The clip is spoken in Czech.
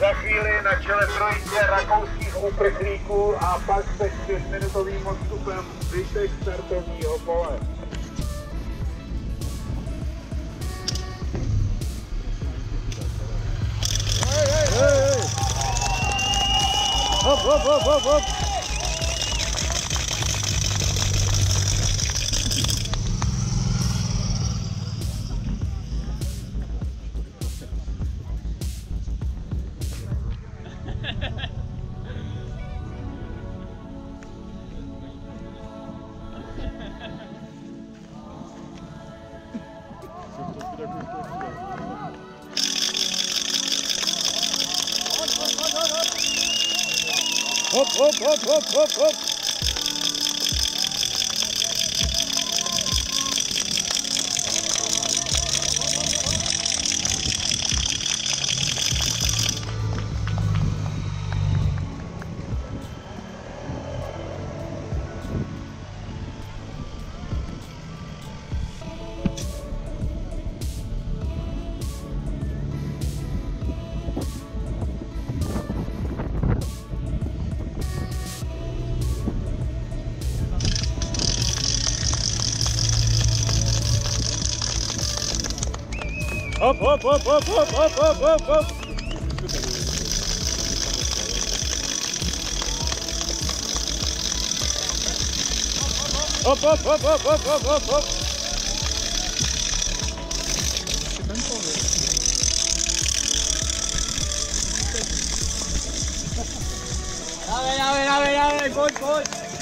Za chvíli na čele trojice rakouských uprchlíků a pak se 4minutovým odstupem zbytek startovního pole. Hop, hop, hop, hop, hop. Hop, hop, hop, hop, hop, hop. Hop, hop, hop, hop, hop, hop, hop, hop, hop. Hop, hop, hop, hop, hop, hop, hop, hop. Dawaj, dawaj, dawaj, dawaj, pojď, pojď.